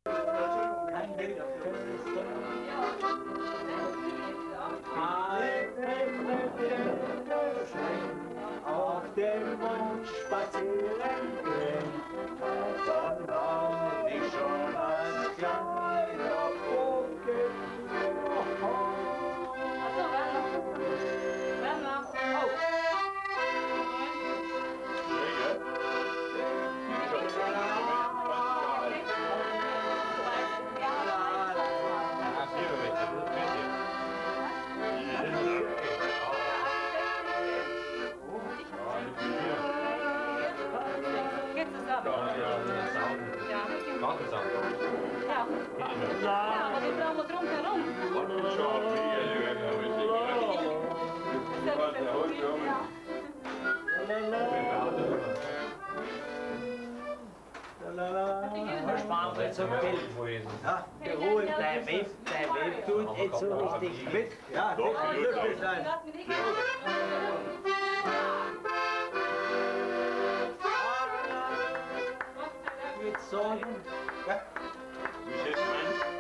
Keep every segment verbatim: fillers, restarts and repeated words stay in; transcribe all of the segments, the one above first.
Auf dem Mond spazieren gehen, dann war ich schon als kleiner Vogel. Achso, warte noch. Warte noch. Oh. Ja, aber die brauchen wir drumherum. Was sparen wir so viel? Ja, der Ruhe, der Web, der Web tut nicht so richtig mit. Ja, doch, lustig sein. Mit Sorgen. Ja. Wie ist mein?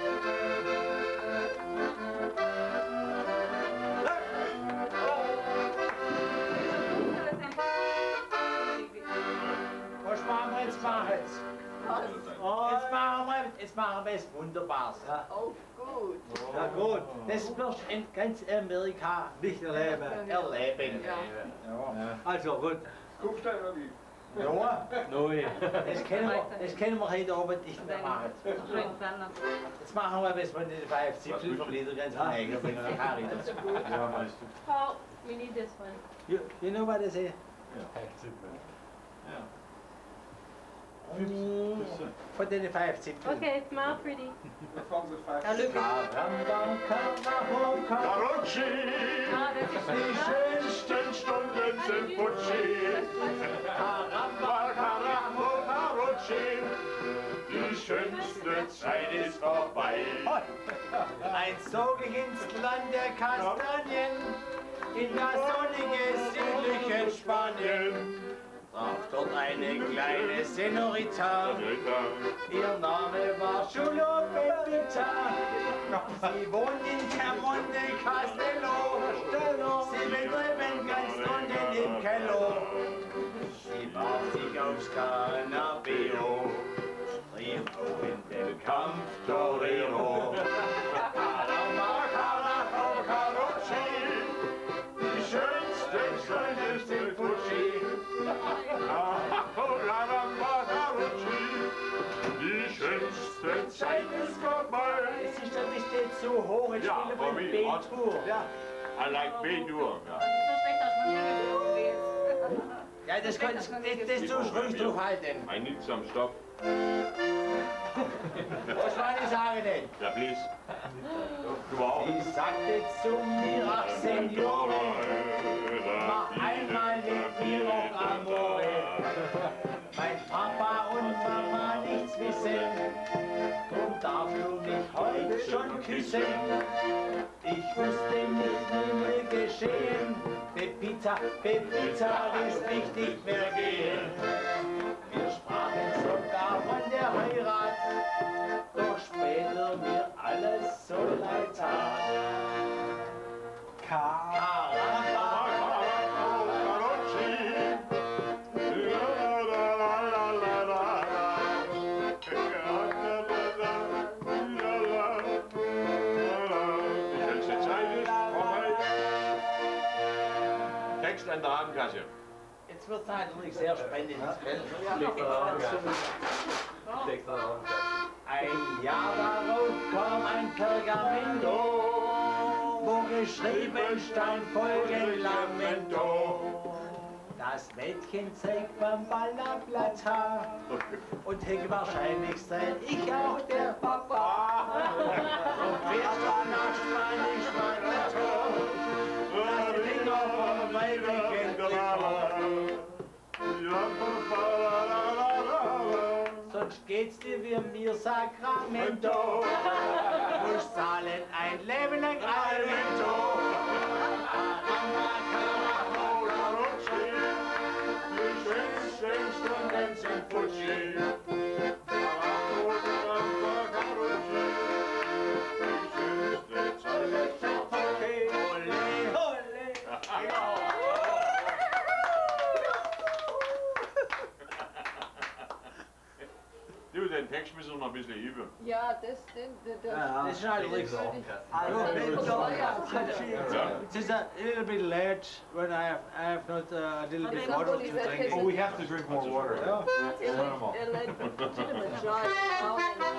Was machen wir jetzt machen jetzt? Oh, jetzt machen wir, jetzt machen wir es wunderbar. Ja. Oh, gut. Ja gut, das wirst du in ganz Amerika nicht erleben. Erleben. Ja. Ja. Also gut. Guckst du oder wie? Ja, nein. Das können wir, das können wir heute Abend nicht mehr machen. Jetzt machen wir, bis wir die fünf Zipfel vom Liedergrenz von Häger bringen nach Harry. Ja, meinst du? Paul, we need this one. You, you know what I say? Ja, Zipfel. Ja. Von den fünf Zipfeln. Okay, smile pretty. Wir fangen so fast. Now look at Caramba, Caramba, Carocci, Ah, das ist die schönsten Stunden sind Pucci. Caramba, Caramba, Carocci, die schönste Zeit ist vorbei. Ein Zug ins Land der Kastanien, in das sonnige südliche Spanien. Traf dort eine kleine Senorita, ihr Name war Chulo Pepita. Sie wohnt in Camonte Castello, sie betrieben ganz unten im Keller. Sie warf sich aufs Canapeo, rief auch in den Kampf Torero. Caramba, Caramba, Carocci, die schönsten Stunden sind Fuji. Die schönste Zeit ist vorbei. Es ist ein bisschen zu hoch, ich Ja, spiele for bei me, B-Tour. Ja. I like B-Dur. Ja. so schlecht, dass man hier gewesen Ja, das kann das, das, das zu schwierig durchhalten. I need some stop. Was soll ich sagen denn? Ja, please. Du auch. Sie sagte zu mir, ach Signore, mach einmal mit mir auch Amore. Mein Papa und Mama nichts wissen, drum darfst du mich heute schon küssen. Ich wusste nicht, wie mir geschehen, Pepita, Pepita lässt mich nicht mehr gehen. Wir sprachen sogar von der Heirat, doch später mir alles so leid tat. Caramba, Text an der Abendkasse. jetzt wird es natürlich sehr spannend. Ein Jahr darauf kam ein Pergamento, wo geschrieben stand folgend Lamento. Das Mädchen zeigt beim Balla Plata und Heck wahrscheinlich sein ich auch der Papa. Und fährt dann nach Spanisch Spanisch, das Finger vom weibligen Trauer. Sonst geht's dir wie mir Sacramento. Musst zahlen ein Leben lang Alimento. Die schönsten Stunden sind Fuji. Text müssen wir noch ein bisschen üben. Ja, das stimmt. Das, Ja, Das ist eigentlich so. It is a little bit late when I have, I have not uh, a little bit Aber water somebody to said drink. his- Oh, we have to drink more water. Yeah. It led, it led legitimate drive down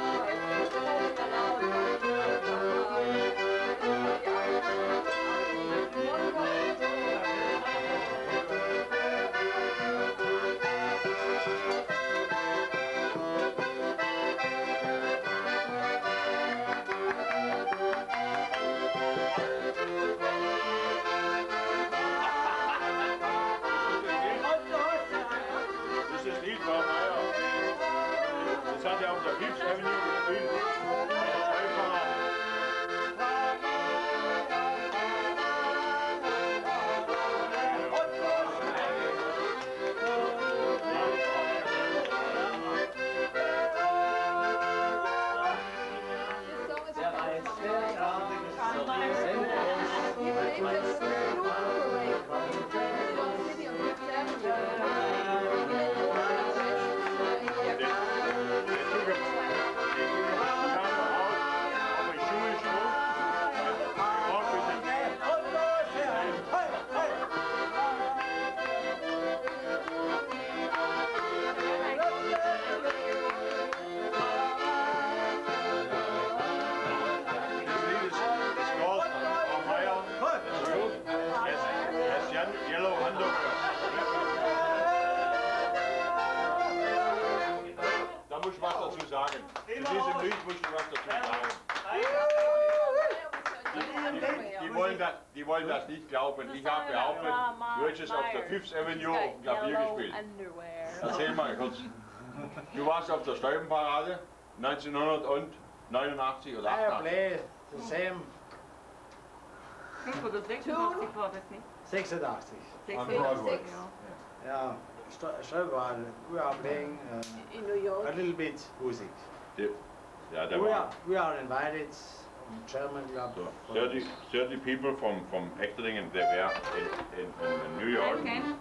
Das ist Lied von Meier. Das hat er auf der Fifth Avenue gespielt. Der Schreibfahrer. Yellow Underwear. Da muss ich was dazu sagen. Zu diesem Lied muss ich was dazu sagen. Die, die, wollen das, die wollen das nicht glauben. Ich habe behauptet, du hättest auf der Fifth Avenue auf dem Klavier gespielt. Erzähl mal kurz. Du warst auf der Steubenparade neunzehnhundertneunundachtzig oder I achtundachtzig. play the same Two. sechsundachtzig. On Broadway. Yeah, Steuerbahn. We are playing uh, In New York. a little bit music. Die- Ja, der We war. are, we are invited from German club. So, thirty, thirty people from, from Accordion, they were in, in, in New York,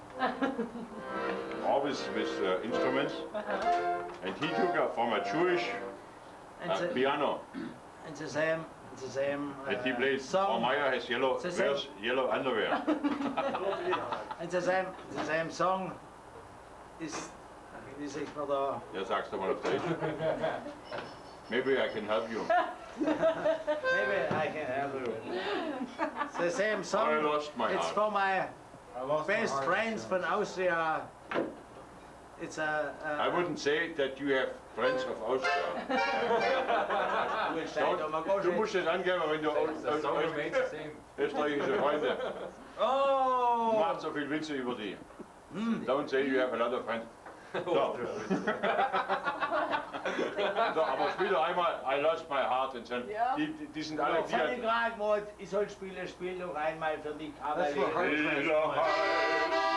always with uh, instruments, and he took a, from a Jewish And uh, the, piano, and the same, the same uh, and he plays, song. Meyer has yellow, The same. wears yellow underwear. And the same, the same song is, wie sagt man da? Ja, sag's doch mal auf Deutsch. Maybe I can help you. Maybe I can help you. It's the same song. I lost my It's heart. for my I lost my best heart. friends from Austria. It's a. a I wouldn't say that you have friends of Austria. Don't, du musst es angeben, wenn du Aus- Aus- Aus- österreichische Freunde. Oh! Macht so viel Witze über die. Don't say you have a lot of friends. So. So, aber spiel doch einmal I Lost My Heart and Son. Ja. Die, die, die sind alle Jetzt habe ich vier. gerade mal, ich soll spielen, spiel doch einmal für die That's for heart Kavaliere. transplant.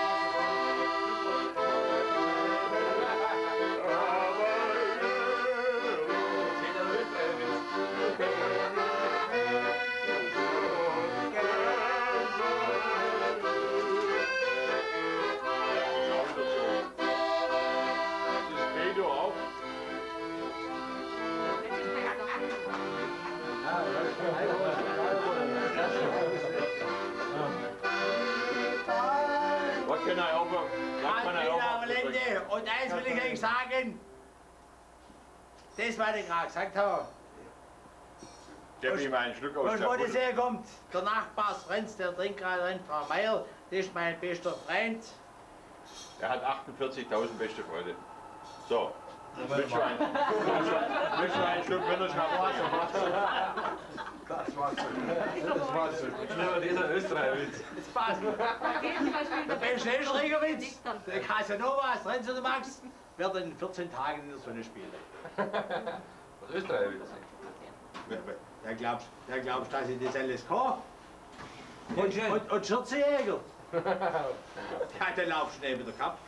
Das Credo auch. What can I offer? What can I offer? Lende. Und eins will ich euch sagen. Das, was ich gerade gesagt habe. Gib mir mal einen Schluck aus Und der wo das Pulle. herkommt, der Nachbarsfrenz, der trinkt gerade rein, Frau Meier, das ist mein bester Freund. Er hat achtundvierzigtausend beste Freunde. So. Willst du einen, willst du- willst du einen Schluck Winterschnaps? Das war's. Das war's. Nur dieser Österreich-Witz. Das passt. Der beste Österreicher-Witz. Der kann ja noch was, drin zu der Max. Wird in vierzehn Tagen in der Sonne spielen. Was Österreich-Witz? Der glaubst, der glaubst, dass ich das alles kann? Und, und, und vierzehnjähriger. Ja, der laufst neben der Kopf.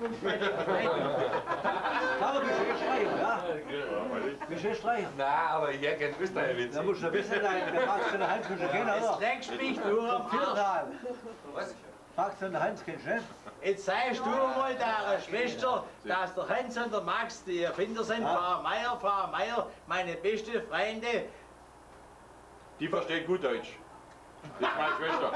Aber bist du Österreicher, ja? Bist du Österreicher? Nein, aber ich kenne Österreich-Witz. Da musst du ein bisschen dein, du fragst von der Hans, kannst du kennen, Jetzt oder? leckst mich nur am Viertel. Was? Fragst von der Hans, kennst du nicht? Jetzt sagst du mal deiner Schwester, dass der Hans und der Max die Erfinder sind, Frau Meier, Frau Meier, meine beste Freunde. Die versteht gut Deutsch. Das ist meine Schwester.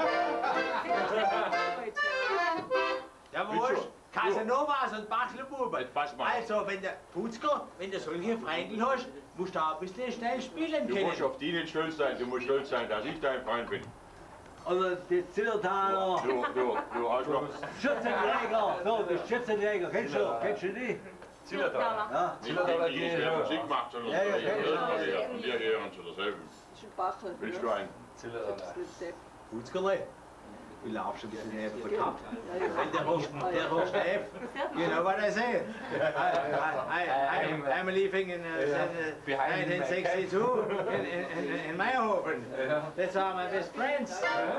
Ja, wo ist Casanovas und Bachlerbuben? Also, wenn der Putzker, wenn du solche Freunde hast, musst du auch ein bisschen schnell spielen Du können. musst auf die nicht stolz sein, du musst stolz sein, dass ich dein Freund bin. Also die Zillertaler. Du, du, du Arschloch. Schützenjäger. So, die Schützenjäger. Kennst du? Kennst du die? Zillertaler. Ja. Nicht die, die schwer Musik macht, sondern Ja, ja, die kenn ich. Erstmal von dir hören zu derselben. Willst du einen? Zillertaler. Putzkerle, du laufst ein bisschen neben der Kappe. Der Horst, der Horst F. You know what I say? I, I, I'm, I'm living in uh, nineteen sixty-two in, in, in Meyerhofen. That's all my best friends.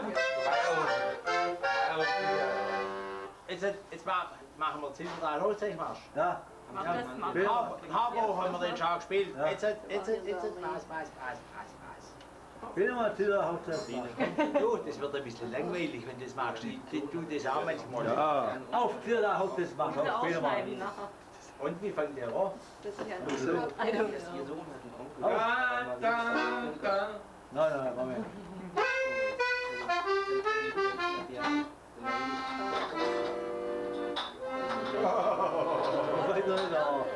Jetzt, jetzt machen wir Zillertal Hochzeitsmarsch. Ja. In Hamburg haben wir den schon gespielt. Jetzt, jetzt, jetzt, jetzt, was, was, was, was, was. Will mal Ziller Hochzeitsmarsch. Du, das wird ein bisschen langweilig, wenn du das magst. Ich, du das auch manchmal. Ja. Auf Ziller Hochzeitsmarsch. Oder Spiel mal. aufschneiden nachher. Und wie fängt der an? Das ist ja nicht so. Da, da, da. Nein, nein, Moment. Was soll da?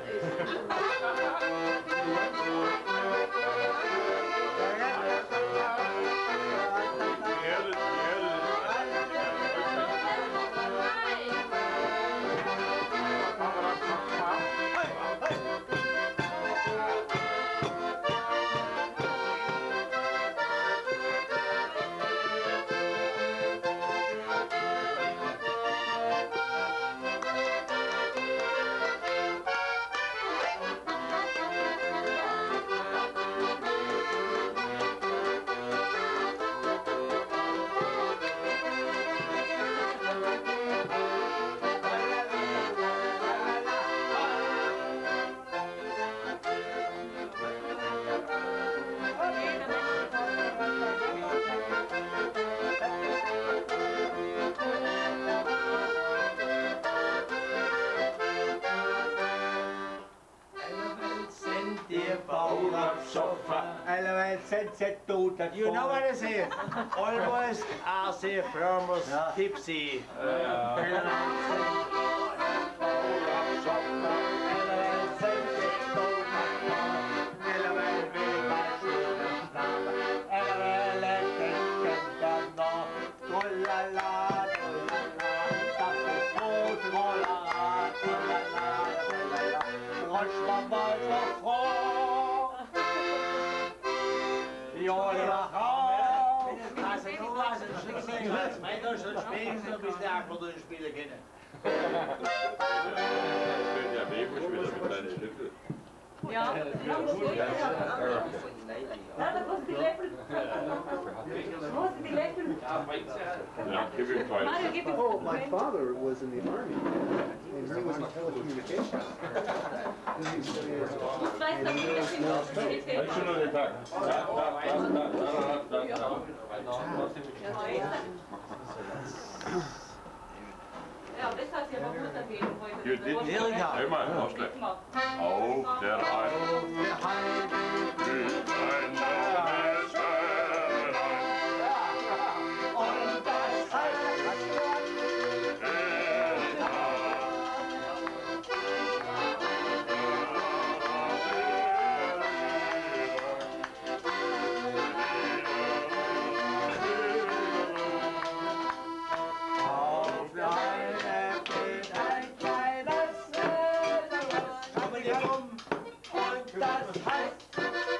You know what I say? Always are the farmers tipsy. Mein Gott, schon spielen, so bis der Akkordeon spielen können. Das wird ja weh, ich will mit deinen Schlüssel. Ja, ja, das geht ja. Ja, da kostet die Löffel. Kostet die Löffel. Ja, gib ihm zwei. Mario, gib ihm. Oh, my father was in the army, and he was in telecommunications. Ich weiß, dass du das in der Hast du noch den Tag? Da, da, da, da, da, da, Ja, das hat ja noch runtergehen Hier, heute. den einmal ausschleppen. Auf der Heide. Mit ein neues Fährlein. Und das heißt, das heißt,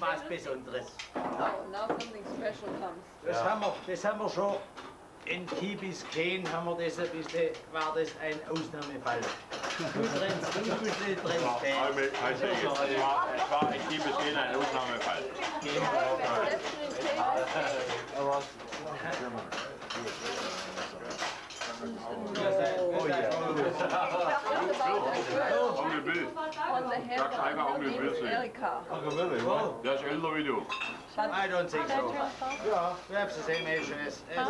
was Besonderes. Oh, now something special comes. Das haben wir, das haben wir schon in Kibis Kane haben wir das ein bisschen, war das ein Ausnahmefall. Du trennst, du trennst Kane. Also jetzt, es war, es war ein Kibis Kane ein Ausnahmefall. Oh ja. Onkel Bill. Sag einfach Onkel Bill zu ihm. Der ist älter wie du. I don't think so. Yeah, we have the same age as. as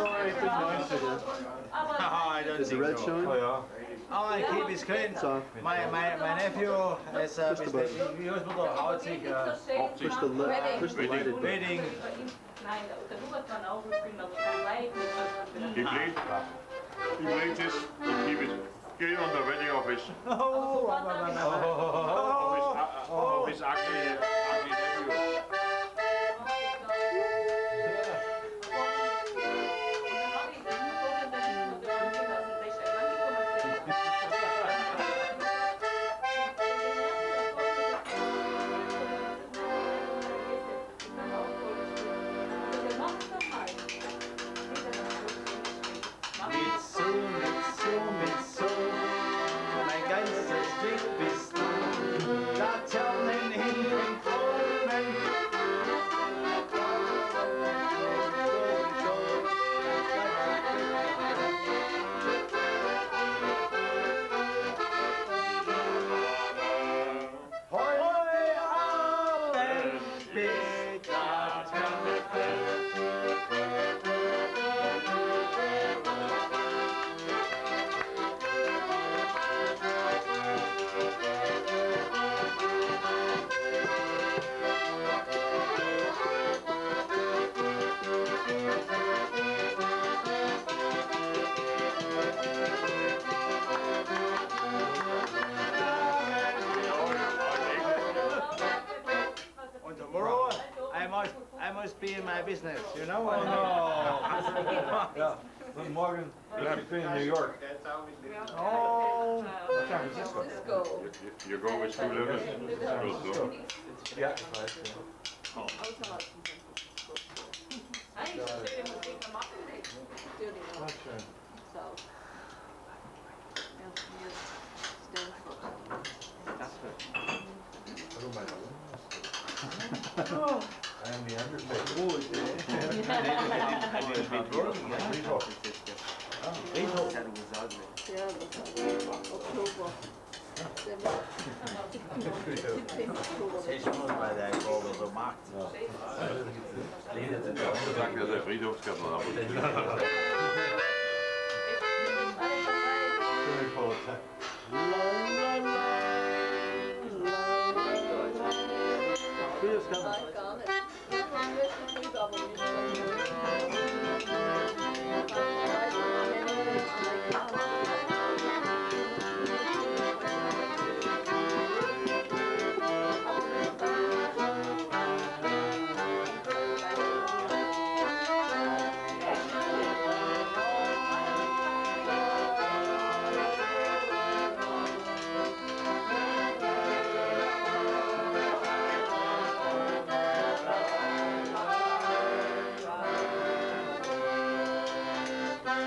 I don't Is the think red so. showing? Oh, I keep his clean. My my my nephew is uh, he was with the house uh, Push the le push the lighted button. wedding. He played, he played this in Kibis Kane on the wedding of his, Oh, oh, of his, uh, of his ugly, ugly nephew. I must be in my business, you know? Oh, no. Yeah. Then Morgan, you have to be in New York. Oh, San Francisco. You, you go with two levels. Good, no? Yeah. I am the undertaker. oh, zes minuten bij de Accordion zo maakt. Sagt er, der Friedhofsgärtner ab und zu. Bye.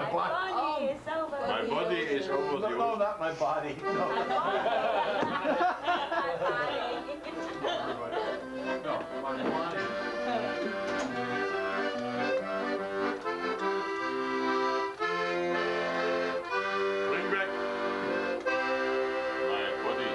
body is over. My body is over the No, not my body. No. My No, my body. Bring back my body.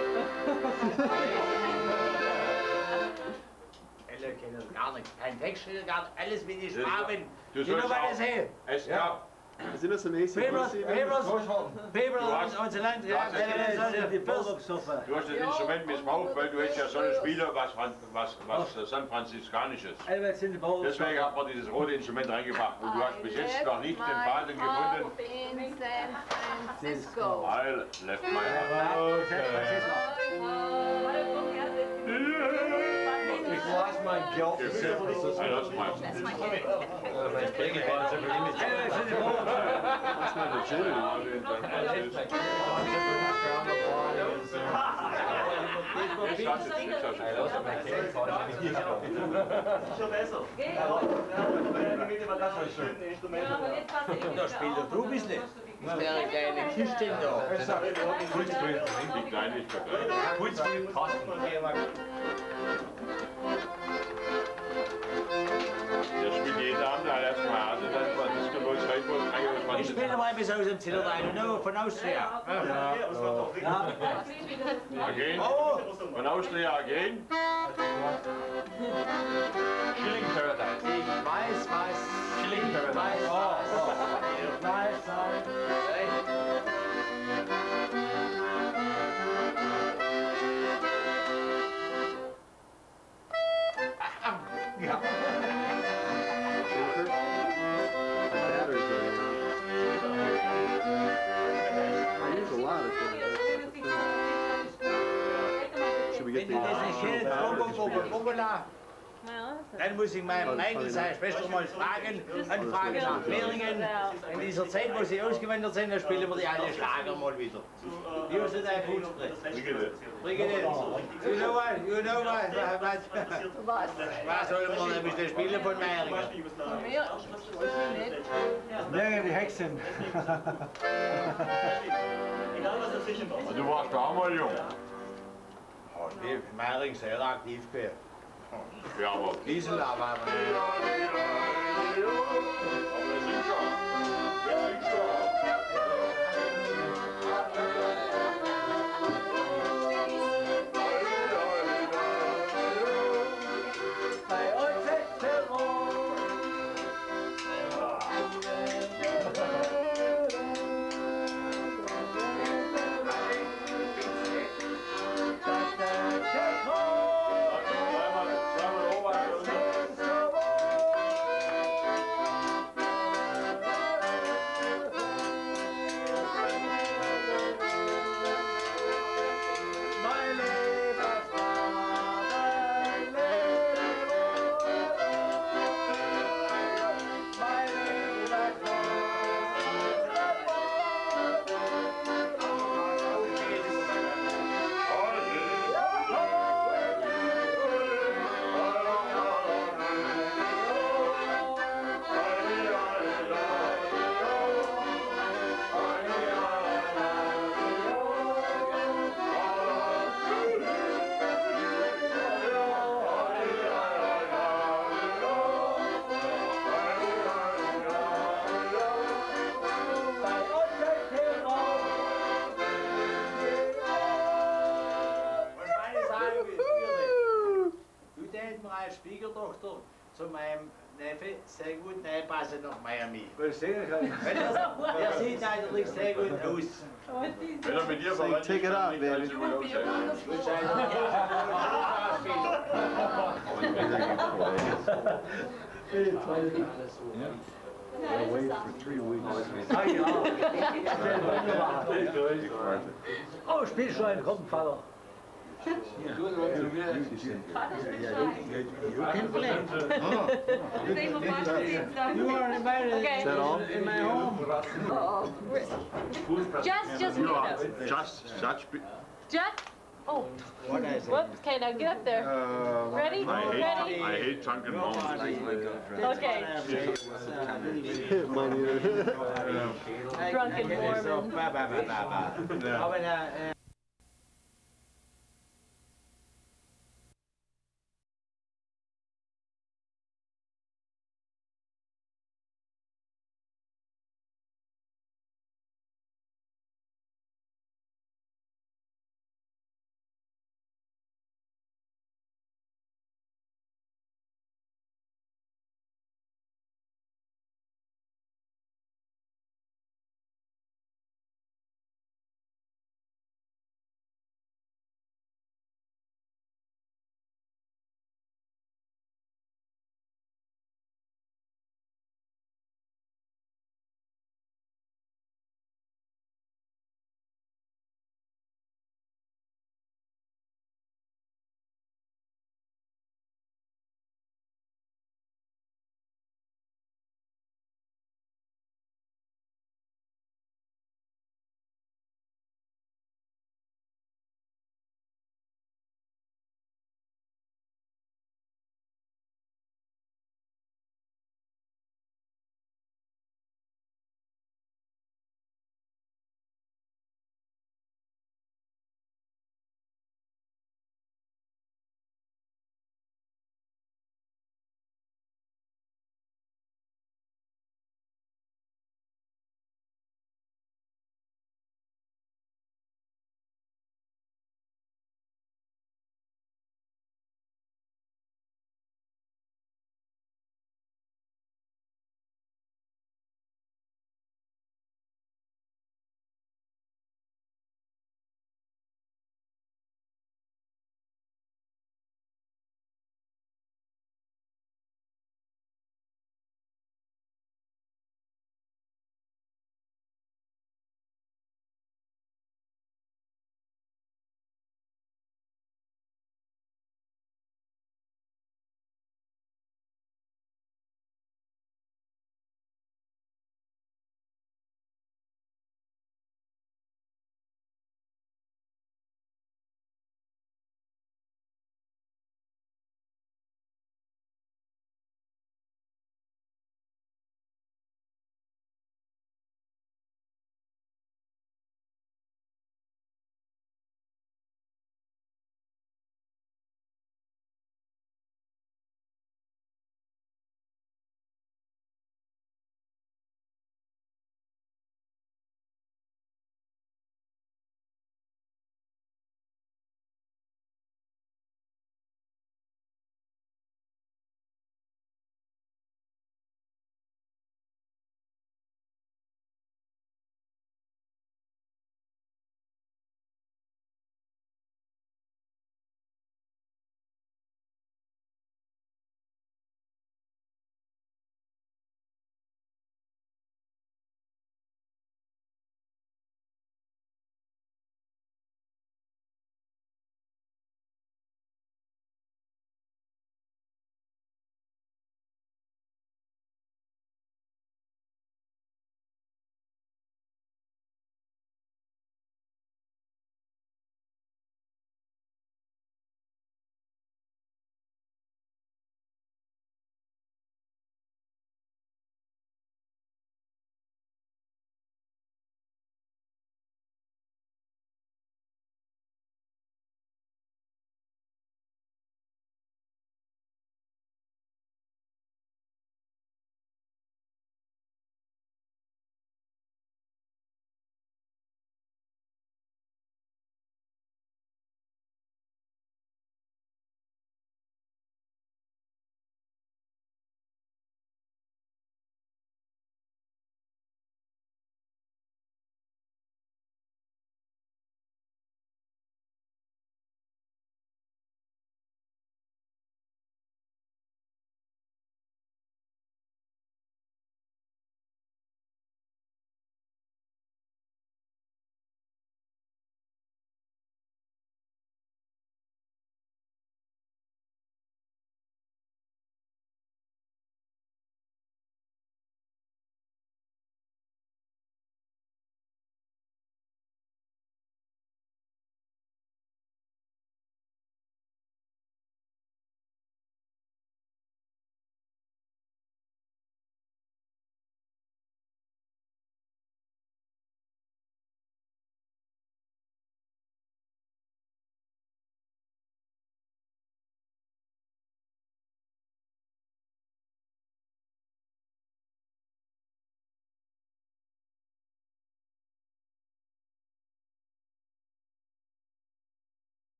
Eller kender gar nicht. Kein Text, gar nicht. Alles mit den Schwaben. Du You know sollst what I auch. say? Es gab. Sind das am A C People, D C? people, people Du hast- on the land. du hast Ja, es- ja, ja, Die ja. Baulocksofa. Du hast das Instrument missbraucht, weil du hättest ja so ein Spieler, was, was, was äh, San Franziskanisches. Allweil sind die Baulocksofa. Deswegen hat man dieses rote Instrument reingebracht und du hast bis jetzt noch nicht den Faden gefunden. in San Francisco. I left my heart. Oh, San Francisco. Ich lasse mein Geld für San I Francisco. lost my That's my kid. Allweil sind die Baulocksofa. That's my virginity. Ich lasse es nicht, also. Schon besser. Da spielt doch du ein bisschen. Das wäre eine kleine Kiste da. Die Kleinigkeit. Der spielt jeden Abend erstmal Hase, dann San Francisco, los, rein, Ich spiele mal bis aus dem Zillerlein, nur von Austria. Again? Oh, Von Austria again? Shilling Paradise. ich weiß was. Shilling Ich weiß Paradise. was. Ich weiß was. Ja. The batteries are I use a lot of things. Should we Wenn get du the das nicht kennst, Bongola, dann muss ich meinem Michael, seine Schwester, mal fragen, anfragen nach Mehringen. In dieser Zeit, wo sie ausgewandert sind, da spielen wir die alle Schlager mal wieder. Wie hast du dein Fußbrett? Bring it in. You know what? You know what? Was, Was? was soll man nämlich das Spielen von Mehringen? Von mir? Ich weiß nicht. Lehre die Hexen. Du warst da auch mal jung. Oh, die Mehringen sehr aktiv gewesen. Ja, aber. Diesel aber. Aber das sind schon. Das sind schon. Bei uns ist Terror. Schwiegertochter zu meinem Neffe sehr gut reinpassen nach Miami. Was sehen kann. Er sieht eigentlich sehr gut aus. Wenn er mit dir Say, take it out, baby. I'll wait for three weeks. Ah ja. Oh, Spielschein, komm, Vater. You can play. You are invited Okay. Is that all? in my home. Oh. Just, just a You are minute. just such. Just Oh. What I say? Whoops. Okay, now get up there. Uh, Ready? I hate, Ready? I hate drunken moments. Okay. Mine either. Drunken Mormons. Ba, ba, ba, ba, ba. Aber, äh,